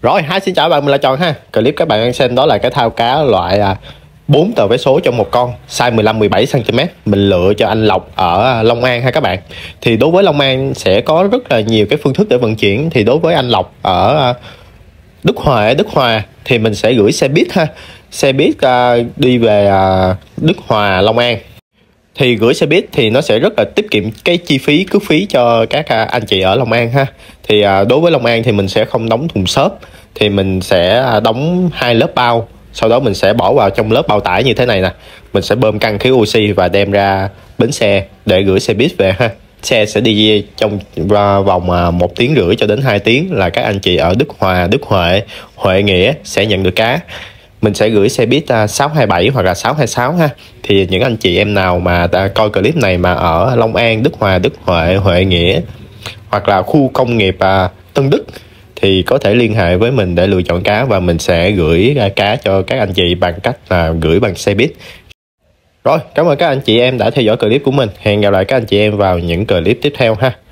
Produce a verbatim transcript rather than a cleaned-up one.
Rồi, hi xin chào các bạn, mình là Tròn ha. Clip các bạn đang xem đó là cái thao cá loại à, bốn tờ vé số trong một con, size mười lăm mười bảy xăng ti mét. Mình lựa cho anh Lộc ở Long An ha các bạn. Thì đối với Long An sẽ có rất là nhiều cái phương thức để vận chuyển. Thì đối với anh Lộc ở Đức Hòa, Đức Hòa thì mình sẽ gửi xe buýt ha. Xe buýt à, đi về à, Đức Hòa, Long An. Thì gửi xe buýt thì nó sẽ rất là tiết kiệm cái chi phí cước phí cho các anh chị ở Long An ha. Thì à, đối với Long An thì mình sẽ không đóng thùng xốp, thì mình sẽ đóng hai lớp bao, sau đó mình sẽ bỏ vào trong lớp bao tải như thế này nè. Mình sẽ bơm căng khí oxy và đem ra bến xe để gửi xe buýt về ha. Xe sẽ đi trong vòng một tiếng rưỡi cho đến hai tiếng là các anh chị ở Đức Hòa, Đức Huệ, Huệ Nghĩa sẽ nhận được cá. Mình sẽ gửi xe buýt sáu hai bảy hoặc là sáu hai sáu ha. Thì những anh chị em nào mà đã coi clip này mà ở Long An, Đức Hòa, Đức Huệ, Huệ Nghĩa hoặc là khu công nghiệp à, Tân Đức thì có thể liên hệ với mình để lựa chọn cá, và mình sẽ gửi cá cho các anh chị bằng cách là gửi bằng xe buýt. Rồi, cảm ơn các anh chị em đã theo dõi clip của mình. Hẹn gặp lại các anh chị em vào những clip tiếp theo ha.